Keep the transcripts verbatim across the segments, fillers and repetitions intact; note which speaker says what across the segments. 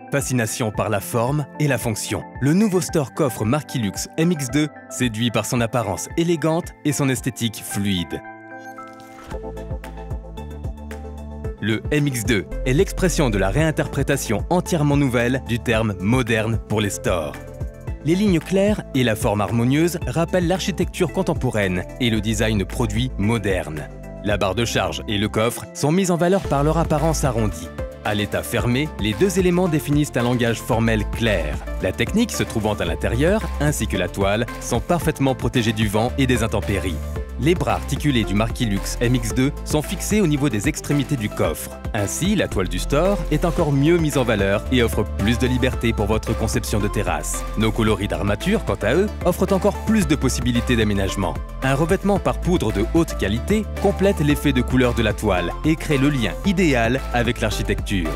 Speaker 1: Fascination par la forme et la fonction. Le nouveau store coffre Marquilux M X deux séduit par son apparence élégante et son esthétique fluide. Le M X deux est l'expression de la réinterprétation entièrement nouvelle du terme moderne pour les stores. Les lignes claires et la forme harmonieuse rappellent l'architecture contemporaine et le design produit moderne. La barre de charge et le coffre sont mis en valeur par leur apparence arrondie. À l'état fermé, les deux éléments définissent un langage formel clair. La technique se trouvant à l'intérieur, ainsi que la toile, sont parfaitement protégés du vent et des intempéries. Les bras articulés du Marquilux M X deux sont fixés au niveau des extrémités du coffre. Ainsi, la toile du store est encore mieux mise en valeur et offre plus de liberté pour votre conception de terrasse. Nos coloris d'armature, quant à eux, offrent encore plus de possibilités d'aménagement. Un revêtement par poudre de haute qualité complète l'effet de couleur de la toile et crée le lien idéal avec l'architecture.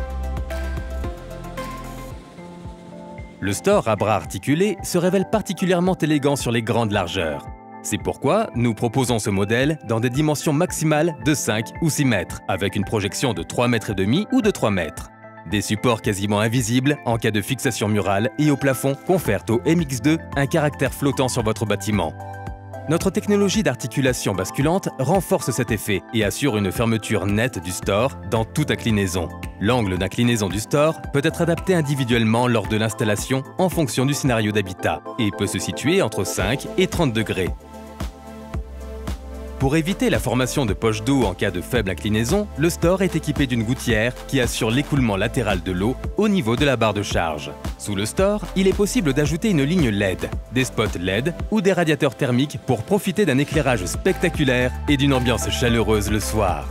Speaker 1: Le store à bras articulés se révèle particulièrement élégant sur les grandes largeurs. C'est pourquoi nous proposons ce modèle dans des dimensions maximales de cinq ou six mètres, avec une projection de trois mètres et demi ou de trois mètres. Des supports quasiment invisibles en cas de fixation murale et au plafond confèrent au M X deux un caractère flottant sur votre bâtiment. Notre technologie d'articulation basculante renforce cet effet et assure une fermeture nette du store dans toute inclinaison. L'angle d'inclinaison du store peut être adapté individuellement lors de l'installation en fonction du scénario d'habitat et peut se situer entre cinq et trente degrés. Pour éviter la formation de poches d'eau en cas de faible inclinaison, le store est équipé d'une gouttière qui assure l'écoulement latéral de l'eau au niveau de la barre de charge. Sous le store, il est possible d'ajouter une ligne L E D, des spots L E D ou des radiateurs thermiques pour profiter d'un éclairage spectaculaire et d'une ambiance chaleureuse le soir.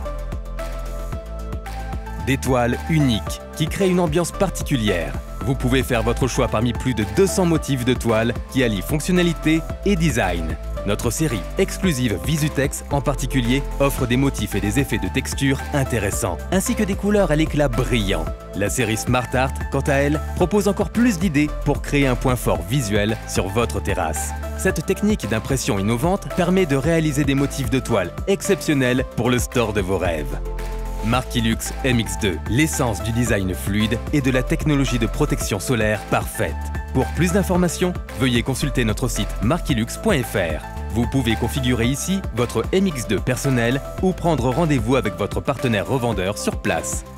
Speaker 1: Des toiles uniques qui créent une ambiance particulière. Vous pouvez faire votre choix parmi plus de deux cents motifs de toiles qui allient fonctionnalité et design. Notre série exclusive Visutex en particulier offre des motifs et des effets de texture intéressants, ainsi que des couleurs à l'éclat brillant. La série Smart Art, quant à elle, propose encore plus d'idées pour créer un point fort visuel sur votre terrasse. Cette technique d'impression innovante permet de réaliser des motifs de toile exceptionnels pour le store de vos rêves. Marquilux M X deux, l'essence du design fluide et de la technologie de protection solaire parfaite. Pour plus d'informations, veuillez consulter notre site marquilux point F R. Vous pouvez configurer ici votre M X deux personnel ou prendre rendez-vous avec votre partenaire revendeur sur place.